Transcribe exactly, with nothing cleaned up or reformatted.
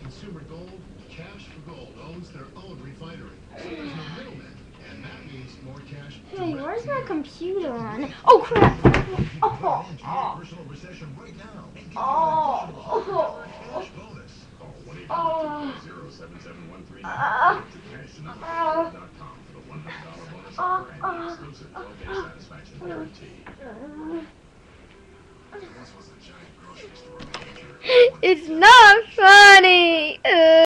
Consumer Gold, Cash for Gold owns their own refinery. So there's no middleman, and that means more cash. Hey, where's my computer on? Oh crap! Oh, oh, Personal recession right now. And give oh, you an oh, additional cash bonus. Call one eight oh, hundred two four zero seven seven one three. uh, To cash to number uh, dot com for the one hundred dollar bonus uh, offer and the uh, exclusive twelve-day satisfaction guarantee. it's not funny. Uh.